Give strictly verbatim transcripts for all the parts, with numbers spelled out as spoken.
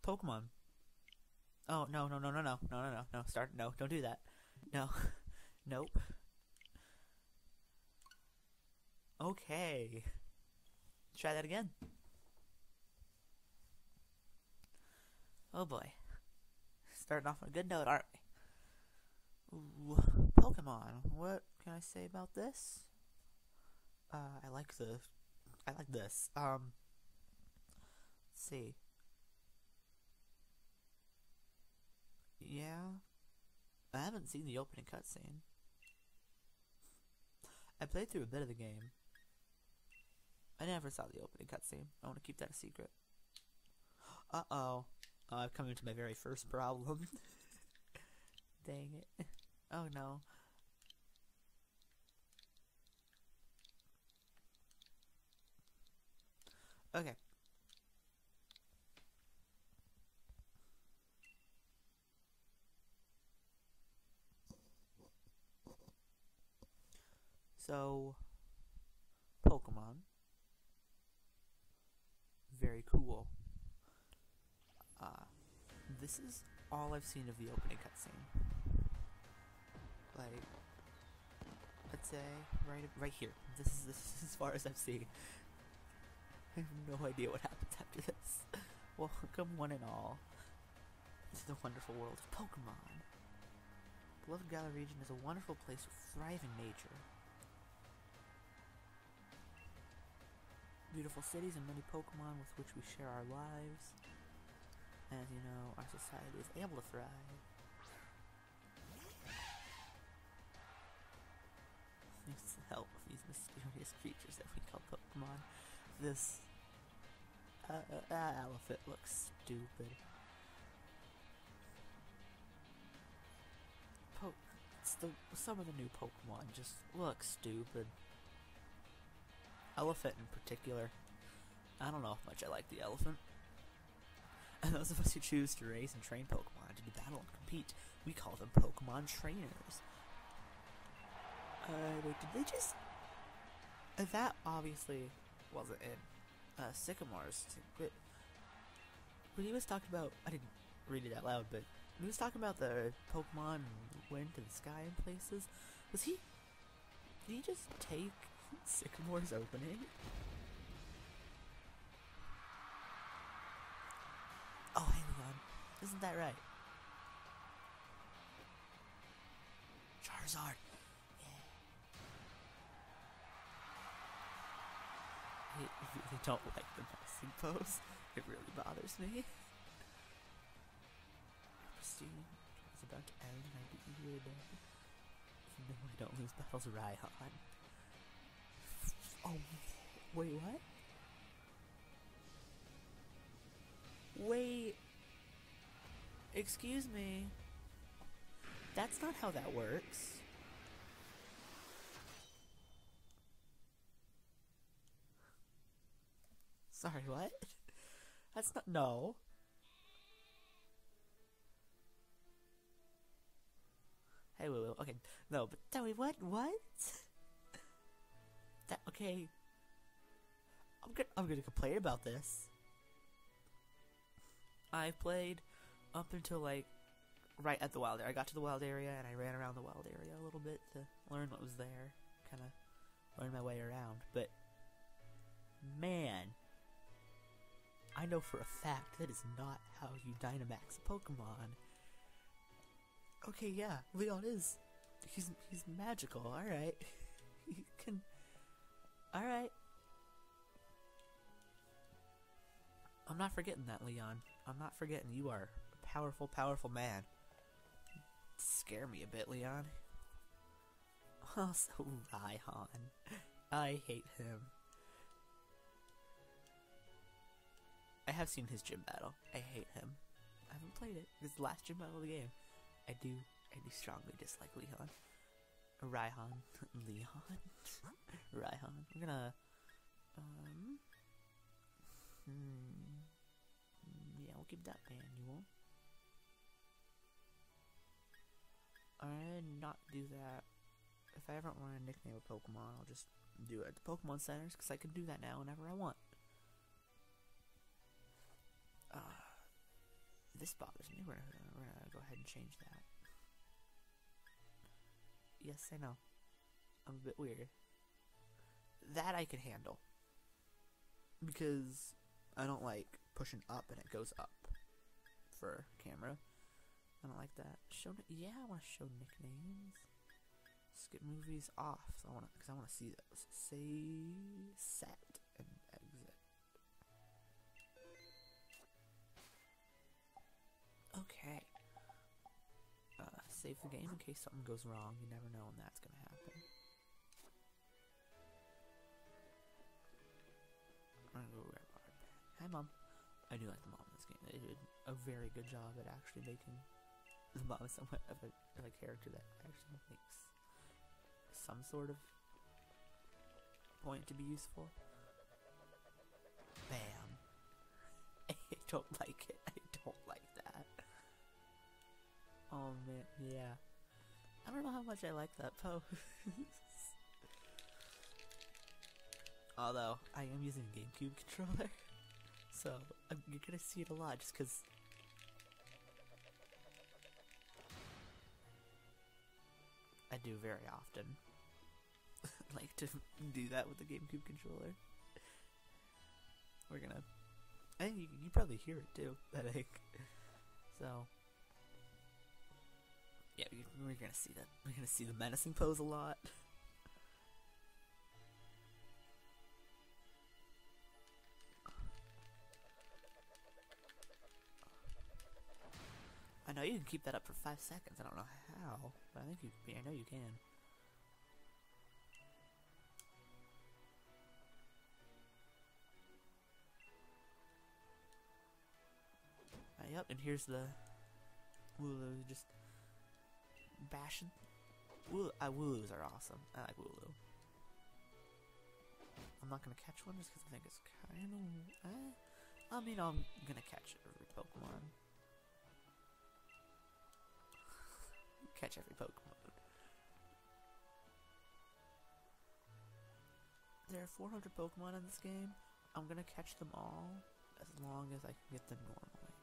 Pokemon. Oh, no, no, no, no, no, no, no, no, no, start, no, don't do that. No. Nope. Okay. Try that again. Oh boy. Starting off on a good note, aren't we? Ooh, Pokemon. What can I say about this? Uh, I like the... I like this. Um, let's see. Yeah. I haven't seen the opening cutscene. I played through a bit of the game. I never saw the opening cutscene. I want to keep that a secret. Uh-oh. Uh, I've come into my very first problem. Dang it. Oh no. Okay. So, Pokemon. Very cool. Uh, this is all I've seen of the opening cutscene. Like, let's say, right right here. This is, this is as far as I've seen. I have no idea what happens after this. Welcome one and all to the wonderful world of Pokemon. Beloved Galar region is a wonderful place with thriving nature. Beautiful cities and many Pokemon with which we share our lives. As you know, our society is able to thrive. Needs the help of these mysterious creatures that we call Pokemon. This uh, uh, uh, elephant looks stupid. Po it's the, some of the new Pokemon just look stupid. Elephant in particular. I don't know how much I like the elephant. And those of us who choose to raise and train Pokemon to do battle and compete, we call them Pokemon trainers. Uh, wait, did they just... Uh, that obviously wasn't in uh, Sycamore's, but when he was talking about... I didn't read it out loud, but when he was talking about the Pokemon went to the sky in places, was he... Did he just take Sycamore's opening? Oh, hey Leon, isn't that right? Charizard! Yeah. I really don't like the nesting pose. It really bothers me. Pristine is about to end and I beat you here again. You know I don't lose battles, Raihan. Oh, wait, what? Wait. Excuse me. That's not how that works. Sorry, what? That's not- no. Hey, wait, wait, okay. No, but tell me, what? What? That, okay. I'm gonna, I'm gonna complain about this. I played up until like right at the wild area. I got to the wild area and I ran around the wild area a little bit to learn what was there, kind of learn my way around. But man, I know for a fact that is not how you Dynamax a Pokemon. Okay, yeah, Leon is. He's he's magical. All right, he can. All right. I'm not forgetting that, Leon. I'm not forgetting you are a powerful, powerful man. Scare me a bit, Leon. Oh, so Raihan. I hate him. I have seen his gym battle. I hate him. I haven't played it. It's the last gym battle of the game. I do, I do strongly dislike Leon. Raihan. Leon? Raihan. I'm gonna... Um... Hmm... Yeah, we'll keep that manual. I'll not do that. If I ever want to nickname a Pokemon, I'll just do it at the Pokemon Centers, because I can do that now whenever I want. Uh, this bothers me. We're gonna, we're gonna go ahead and change that. Yes, I know. I'm a bit weird. That I can handle. Because I don't like pushing up and it goes up for camera. I don't like that. Show, yeah, I want to show nicknames. Skip movies off. So I want to, because I want to see those. Say set and exit. Okay. Uh, save the game in case something goes wrong. You never know when that's gonna happen. I'm gonna go grab our bag. Hi, Mom. I do like the mom in this game. They did a very good job at actually making the mom somewhat of a, of a character that actually makes some sort of point to be useful. Bam. I don't like it. I don't like that. Oh man, yeah. I don't know how much I like that pose. Although, I am using a GameCube controller, so I'm, you're gonna see it a lot just because I do very often like to do that with the GameCube controller. We're gonna, I think you, you probably hear it too, I think. So, yeah, we, we're gonna see that. We're gonna see the menacing pose a lot. I know you can keep that up for five seconds. I don't know how, but I think you. I know you can. Uh, yep, and here's the Wooloo just bashing. Wooloo, uh, Wooloos are awesome. I like Wooloo. I'm not gonna catch one just because I think it's kind of. Eh, I mean, I'm gonna catch every Pokemon. Catch every Pokemon. There are four hundred Pokemon in this game. I'm gonna catch them all as long as I can get them normally.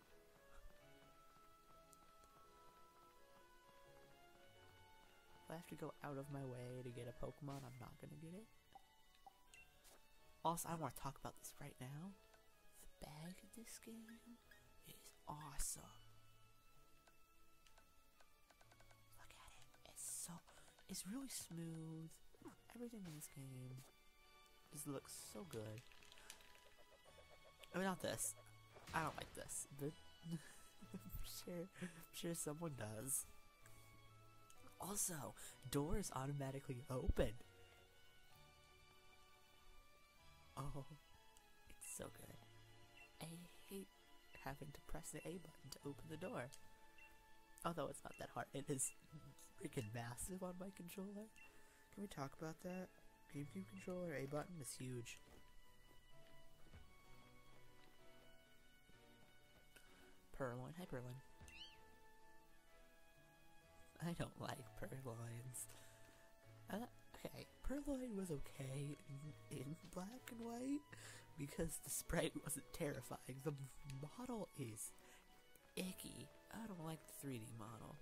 If I have to go out of my way to get a Pokemon, I'm not gonna get it. Also, I want to talk about this right now. The bag in this game is awesome. It's really smooth. Everything in this game just looks so good. I mean, not this. I don't like this, but I'm sure, I'm sure someone does. Also, doors automatically open. Oh, it's so good. I hate having to press the A button to open the door. Although it's not that hard, it is freaking massive on my controller. Can we talk about that? GameCube controller A button is huge. Purloin, hi Purloin. I don't like Purloins. Uh, okay, Purloin was okay in, in black and white because the sprite wasn't terrifying. The model is icky. I don't like the three D model.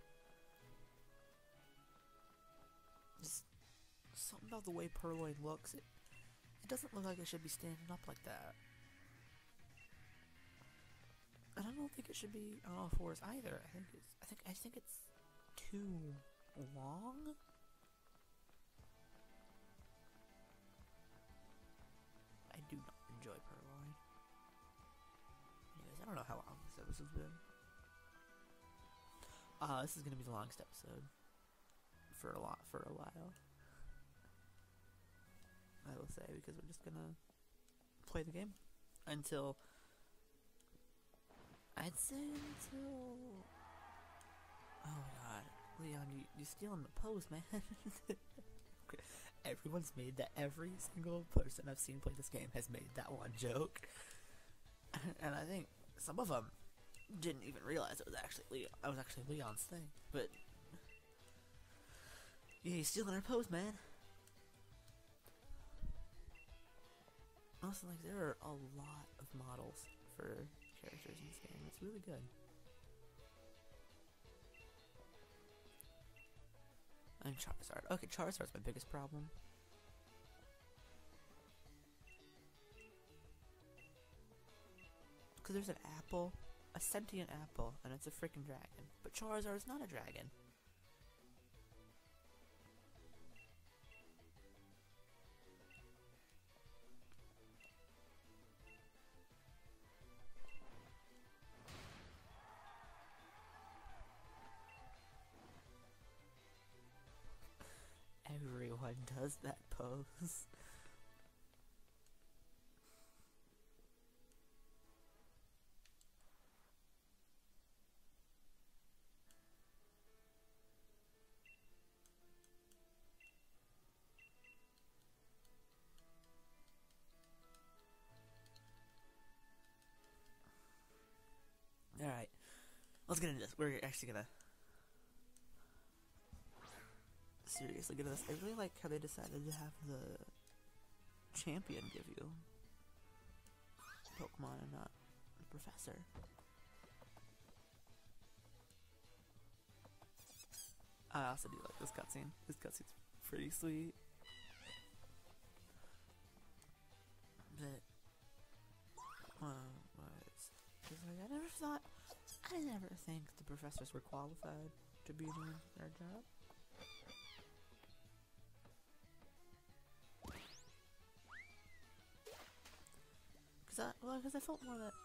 Just something about the way Purloin looks. It, it doesn't look like it should be standing up like that. And I don't think it should be on all fours either. I think it's. I think. I think it's too long. I do not enjoy Purloin. Anyways, I don't know how long this episode's been. Uh, this is gonna be the longest episode for a lot for a while. I will say, because we're just gonna play the game until I'd say until. Oh my god, Leon, you you're stealing the pose, man. Everyone's made that. Every single person I've seen play this game has made that one joke, and I think some of them didn't even realize it was actually Leon. I was actually Leon's thing, but yeah, he's stealing our pose, man. Also, like, there are a lot of models for characters in this game. It's really good. And Charizard. Okay, Charizard's my biggest problem. Because there's an apple, a sentient apple, and it's a freaking dragon. But Charizard is not a dragon. Everyone does that pose. Alright, let's get into this. We're actually gonna seriously get into this. I really like how they decided to have the champion give you Pokemon and not the professor. I also do like this cutscene. This cutscene's pretty sweet. But, uh, was, was like, I never thought, I never think the professors were qualified to be doing their job. Cause I, well, cause I felt more that,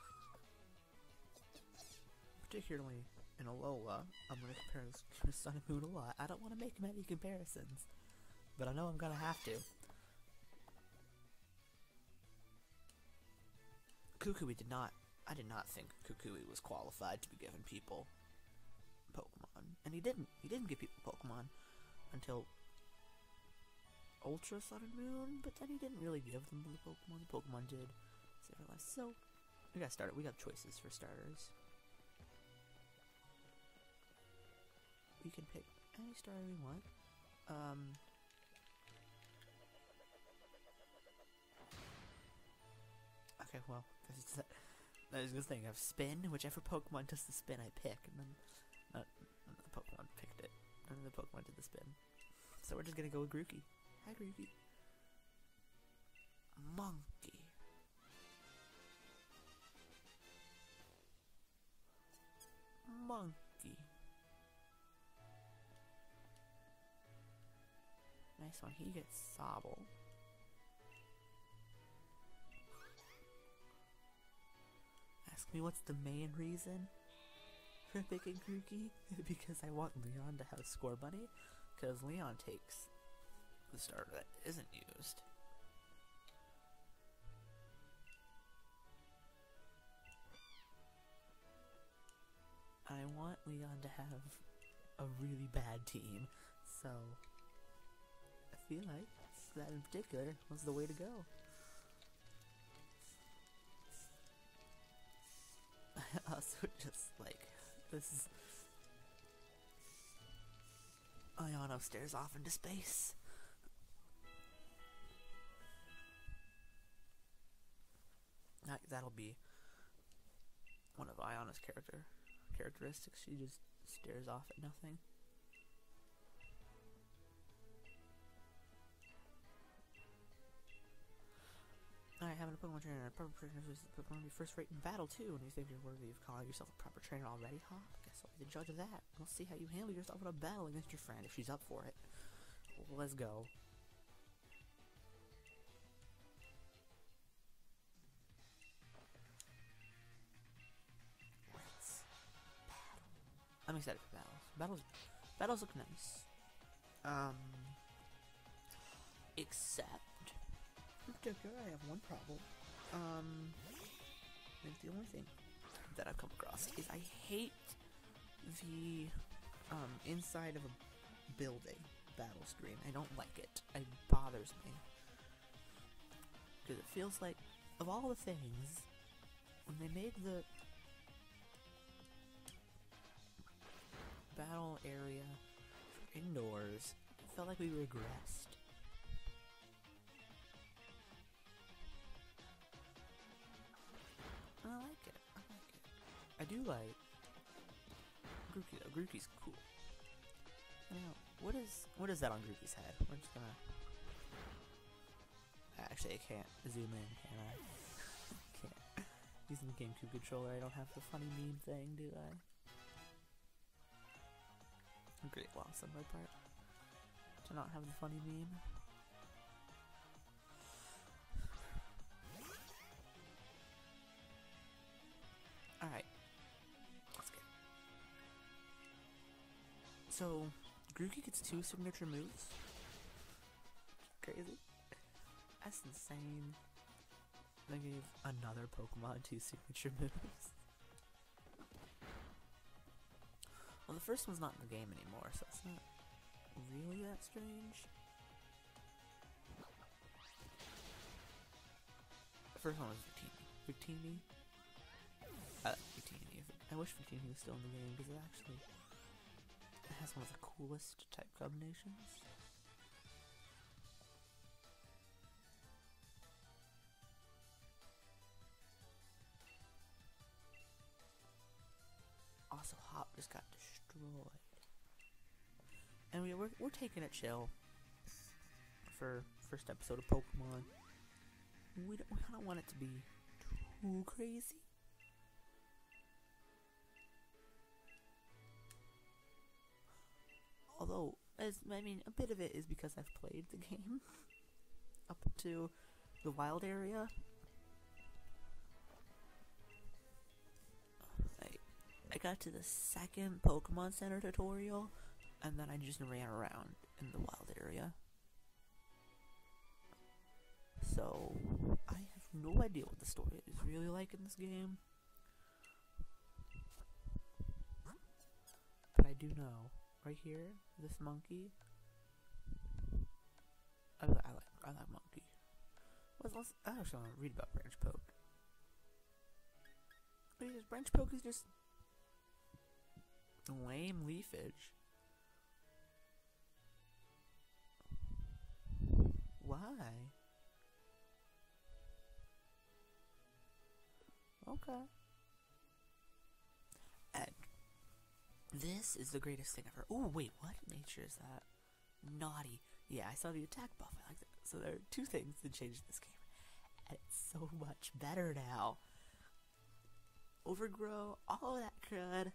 particularly in Alola, I'm gonna compare this to Sun and Moon a lot. I don't want to make many comparisons, but I know I'm gonna have to. Kukui did not, I did not think Kukui was qualified to be giving people Pokemon. And he didn't, he didn't give people Pokemon until Ultra Sun and Moon, but then he didn't really give them the Pokemon. The Pokemon did save their lives. So, we got started, we got choices for starters. We can pick any starter we want. Um... Okay, well, this is that is the thing. I have spin, whichever Pokemon does the spin I pick, and then uh, none of the Pokemon picked it. None of the Pokemon did the spin. So we're just gonna go with Grookey. Hi, Grookey. Monkey. Monkey. Nice one. He gets Sobble. Ask me what's the main reason for picking Grookey? Because I want Leon to have Score Bunny, because Leon takes the starter that isn't used. I want Leon to have a really bad team, so I feel like that in particular was the way to go. I also just like, this is... Iono stares off into space. That, that'll be one of Iono's character characteristics. She just stares off at nothing. Alright, having a Pokemon trainer. A proper trainer is Pokemon be first rate in battle too, and you think you're worthy of calling yourself a proper trainer already, huh? Guess I'll be the judge of that. We'll see how you handle yourself in a battle against your friend if she's up for it. Let's go. Let's battle. I'm excited for battles. Battles, battles look nice. Um, except. In particular, I have one problem. Um, it's the only thing that I've come across is I hate the um, inside of a building battle screen. I don't like it. It bothers me. Because it feels like, of all the things, when they made the battle area for indoors, it felt like we regressed. I like it. I like it. I do like Grookey though. Grookey's cool. Now, What is what is that on Grookey's head? We're just gonna. Actually, I can't zoom in, can I? Can't. Using the GameCube controller, I don't have the funny meme thing, do I? A great loss on my part to not have the funny meme. Alright. Let's get it. So, Grookey gets two signature moves. Crazy. That's insane. They gave another Pokemon two signature moves. Well, the first one's not in the game anymore, so it's not really that strange. The first one was Victini. Victini? I like Victini. I wish Victini was still in the game, because it actually it has one of the coolest type combinations. Also, Hop just got destroyed. And we, we're, we're taking it chill for first episode of Pokemon. We don't, we don't want it to be too crazy. Although, as I mean, a bit of it is because I've played the game up to the wild area. I got to the second Pokemon Center tutorial, and then I just ran around in the wild area. So, I have no idea what the story is really like in this game. But I do know, right here, this monkey. I, I like I like monkey. Let's, let's, I actually want to read about Branch Poke. Because Branch Poke is just lame leafage. Why? Okay. And this is the greatest thing ever. Oh wait, what nature is that? Naughty. Yeah, I saw the attack buff. I like that. So there are two things that changed this game, and it's so much better now. Overgrow, all of that crud.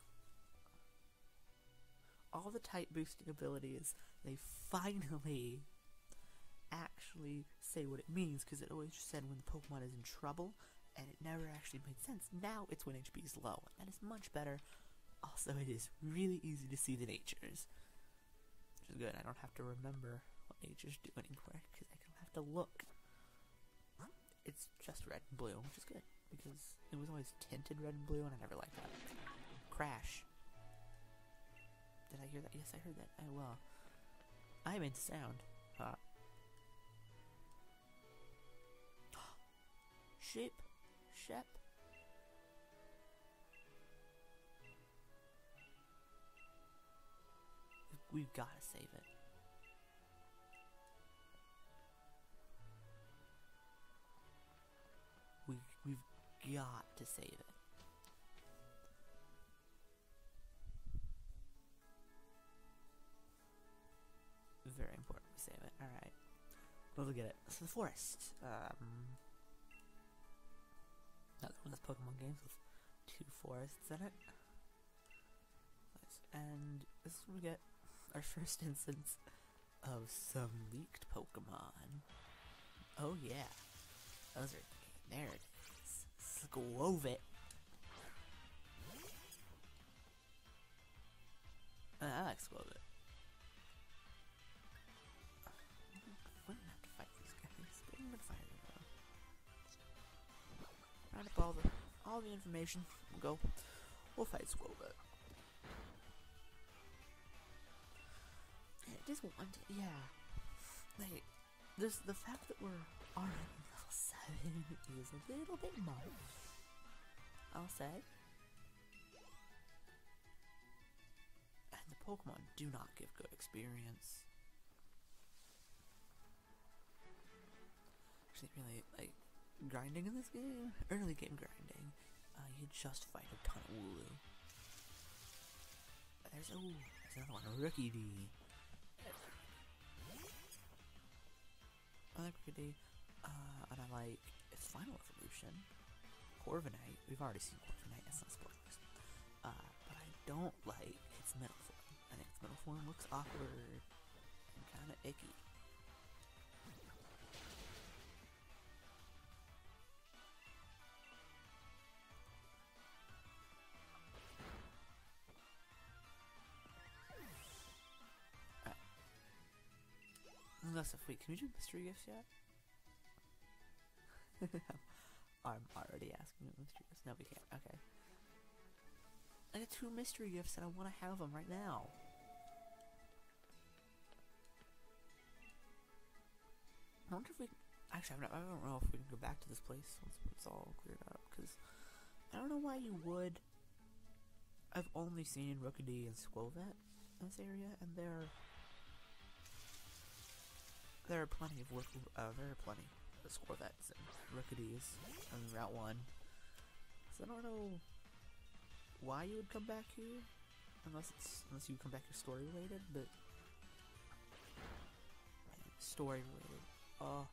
All the type boosting abilities, they finally actually say what it means, because it always just said when the Pokemon is in trouble, and it never actually made sense. Now it's when H P is low, and that is much better. Also, it is really easy to see the natures, which is good. I don't have to remember what natures do anymore, because I don't have to look. It's just red and blue, which is good, because it was always tinted red and blue, and I never liked that. Crash. Did I hear that? Yes, I heard that. Oh, well. I made sound. Huh. Sheep. Shep. We've got to save it. We, we've got to save it. Very important to save it. Alright. We'll look at it. So the forest. Um, another one of those Pokemon games with two forests in it. Nice. And this is where we get our first instance of some leaked Pokemon. Oh yeah. Those are... There it is. Squove it. Uh, I like Squove it. We're gonna have to fight these guys. We're gonna fight them. Round up all the all the information. We'll go. We'll fight Squobit. I just want to, yeah. Like, there's the fact that we're already level seven is a little bit much, I'll say. And the Pokemon do not give good experience. Actually, really, like, grinding in this game, early game grinding, uh, you just fight a ton of Wooloo. There's, oh, there's another one, a Rookie D. I like Grookey, uh, and I like its final evolution, Corviknight. We've already seen Corviknight, that's not spoilers. Uh, but I don't like its middle form. I think its middle form looks awkward and kind of icky. Unless if wait, can we do mystery gifts yet? I'm already asking about mystery gifts. No, we can't. Okay. I got two mystery gifts and I want to have them right now. I wonder if we... Actually, I don't know if we can go back to this place once it's all cleared up, because I don't know why you would. I've only seen Grookey and Squovet in this area, and there there are plenty of work. Uh, there are plenty of Squovets and Rookeys on Route One. So I don't know why you would come back here, unless it's unless you come back here story related. But man, story related. Oh,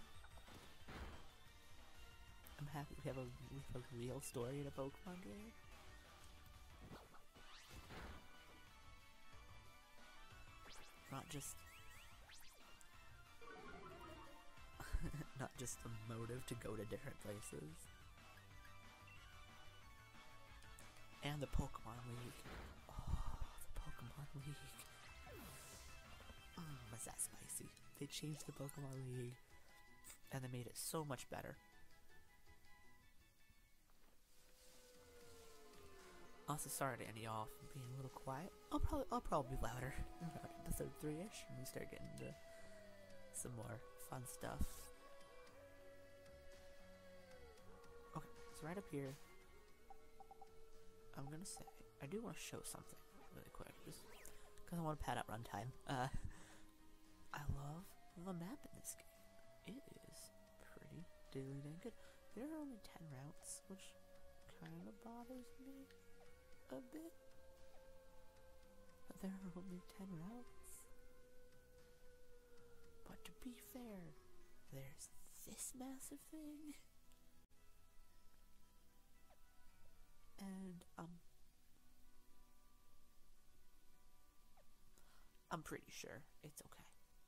I'm happy we have a, we have a real story in a Pokemon game. Not just not just a motive to go to different places. And the Pokemon League. Oh, the Pokemon League. Mm, was that spicy? They changed the Pokemon League and they made it so much better. Also, sorry to end you off being a little quiet. I'll probably I'll probably be louder in episode three-ish when we start getting into some more fun stuff. Okay, so right up here, I'm gonna say I do want to show something really quick, just because I want to pad out runtime. Uh, I love the map in this game. It is pretty diddly dang good. There are only ten routes, which kind of bothers me a bit. But there are only ten routes. But to be fair, there's this massive thing. And um I'm pretty sure it's okay.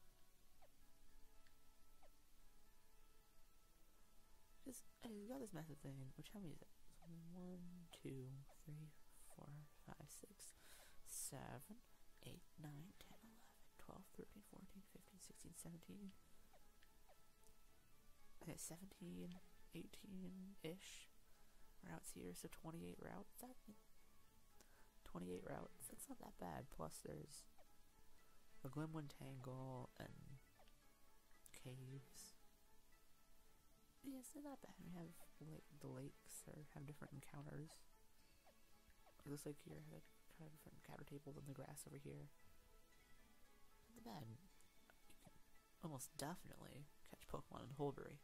Just hey, we got this massive thing, which how many is it? One, two, three, four, five, six, seven, eight, nine, ten, eleven, twelve, thirteen, fourteen, fifteen, sixteen, seventeen. Okay, seventeen, eighteen-ish routes here, so twenty-eight routes. That twenty-eight routes. That's not that bad. Plus, there's the Glimwood Tangle and caves. Yes, they're not bad. We have like the lakes or have different encounters. This lake here had kind of different encounter table than the grass over here. Not bad. You can almost definitely catch Pokemon in Holbury.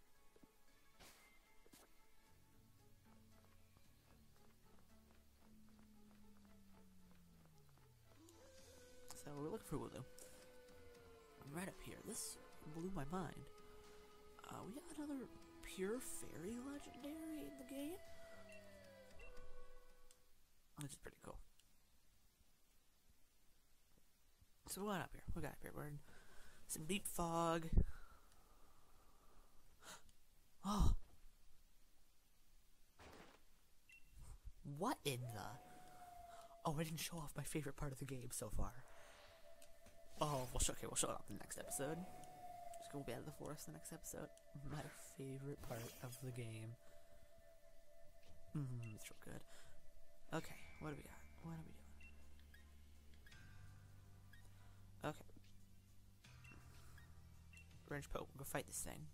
So we're looking for Wooloo. Right up here. This blew my mind. Uh, we got another pure fairy legendary in the game, which is pretty cool. So what up here? We got up here. We're in some deep fog. Oh, what in the? Oh, I didn't show off my favorite part of the game so far. Oh, we'll show. Okay, we'll show it off in the next episode. We'll be out of the forest in the next episode. My favorite part of the game. Mmm, it's real good. Okay, what do we got? What are we doing? Okay. Wrench Poke, we'll go fight this thing.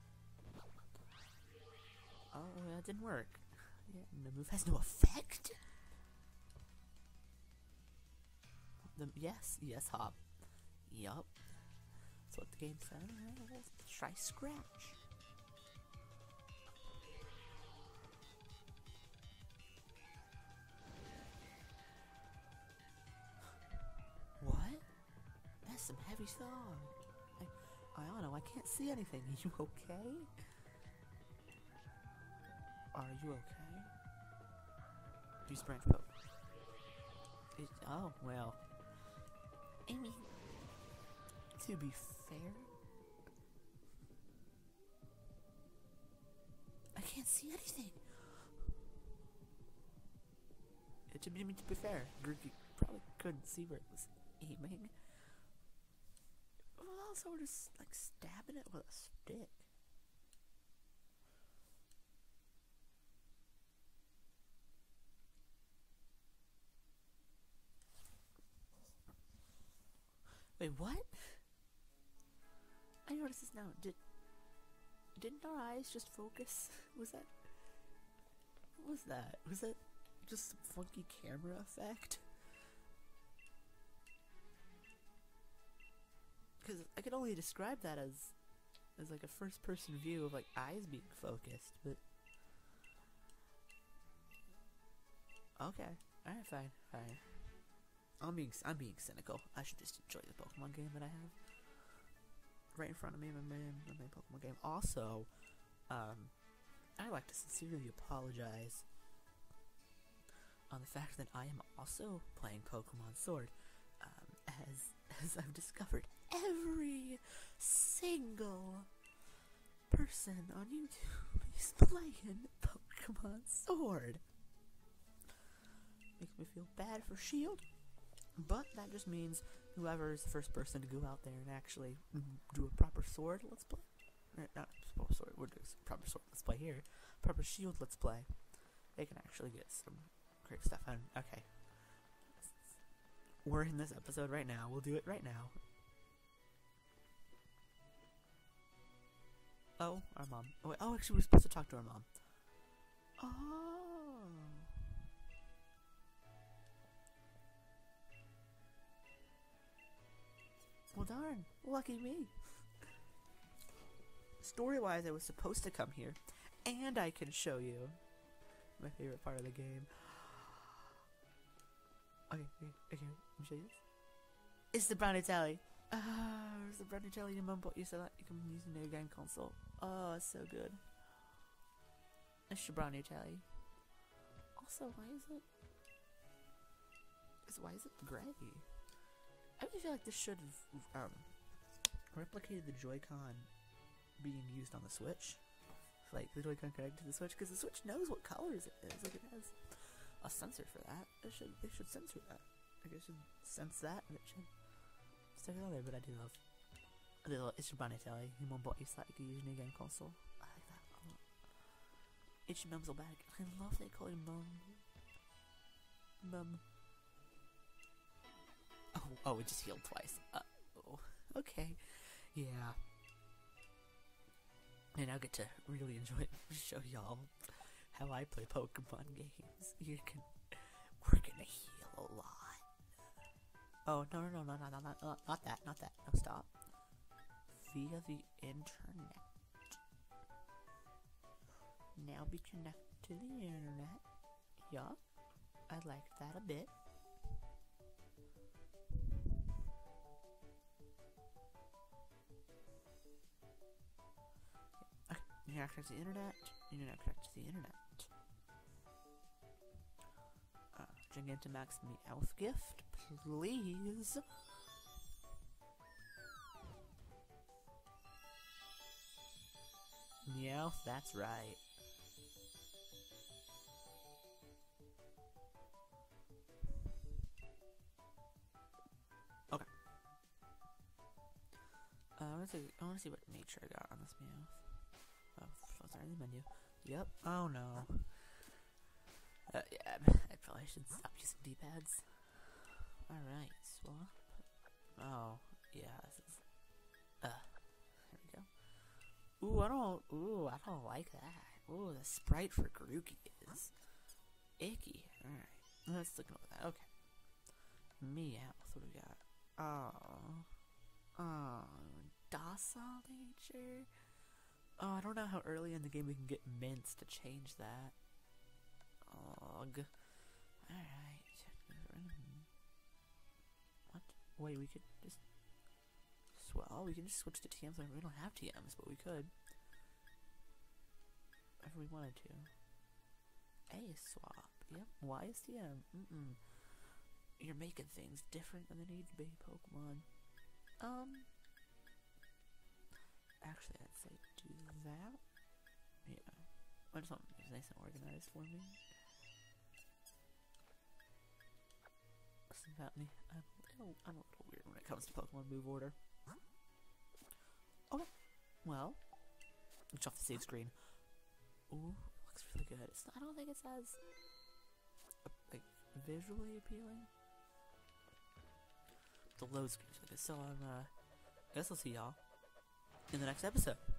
Oh, that didn't work. Yeah, the move has no effect? The, yes, yes, Hop. Yup. That's what the game said. Let's try Scratch. What? That's some heavy stuff. I, I Ayano, I can't see anything. Are you okay? Are you okay? Use branch poke. It, oh, well. I mean, to be fair, I can't see anything. It, to, be, to be fair, Grookey probably couldn't see where it was aiming. Well, also, we're just like stabbing it with a stick. Wait, what? I noticed this now. Did didn't our eyes just focus? Was that? What was that? Was that just some funky camera effect? Because I could only describe that as as like a first-person view of like eyes being focused, but okay, all right, fine, fine. I'm being I'm being cynical. I should just enjoy the Pokemon game that I have right in front of me. My main my main Pokemon game. Also, um, I'd like to sincerely apologize on the fact that I am also playing Pokemon Sword, um, as as I've discovered every single person on YouTube is playing Pokemon Sword. Makes me feel bad for Shield. But that just means whoever is the first person to go out there and actually do a proper sword let's play. Not proper sword, we're doing proper sword let's play here. Proper shield let's play. They can actually get some great stuff. And okay, we're in this episode right now. We'll do it right now. Oh, our mom. Oh, wait, oh, actually, we're supposed to talk to our mom. Oh. Well, darn. Lucky me. Story-wise, I was supposed to come here, and I can show you my favorite part of the game. Okay, okay, okay. Let me show you this. It's the brownie tally. Ah, uh, it's the brownie tally. Your mum bought you so that you can use the new game console. Oh, it's so good. It's your brownie tally. Also, why is it? Is why is it gray? I really feel like this should have um, replicated the Joy-Con being used on the Switch. Like, the Joy-Con connected to the Switch, because the Switch knows what colors it is. Like, it has a sensor for that. It should, they should censor that. Like, it should sense that, and it should stick it on there, but I do love... I do love It's your bunny telly. Your mum bought you so that you can use your new game console. I like that a lot. It's your mum's old bag. I love they call you mum. Mum. Oh, oh, it just healed twice. Uh, oh, okay. Yeah. And I get to really enjoy show y'all how I play Pokemon games. You can, we're gonna heal a lot. Oh, no, no, no, no, no, no, no, not, not that, not that. No, stop. Via the internet. Now be connected to the internet. Yup. I like that a bit. You're not connected to the internet. You're not connected to the internet. Uh, Gigantamax Meowth gift, please. Meowth, that's right. Okay. Uh, I want to see. I want to see what nature I got on this Meowth. Oh, sorry, the menu. Yep. Oh no. Uh, yeah, I probably should stop using D-pads. Alright, swap. Oh, yeah, this is... Uh, there we go. Ooh, I don't... Ooh, I don't like that. Ooh, the sprite for Grookey is icky. Alright, let's look at that. Okay. Meowth, what do we got? Oh. Oh, docile nature? Oh, I don't know how early in the game we can get mints to change that. Ugh. Alright. What? Wait, we could just well. We can just switch to T Ms. We don't have T Ms, but we could. If we wanted to. A swap. Yep. Y is T M. Mm-mm. You're making things different than they need to be, Pokemon. Um. Actually, I'd say do that. Yeah. I just want it nice and organized for me. Listen about me. I'm a little, I'm a little weird when it comes to Pokemon move order. Okay. Well, switch off the save screen. Ooh, looks really good. It's not, I don't think it's as uh, like visually appealing. The load screen's like this. So I'm. Uh, I guess I'll see y'all in the next episode.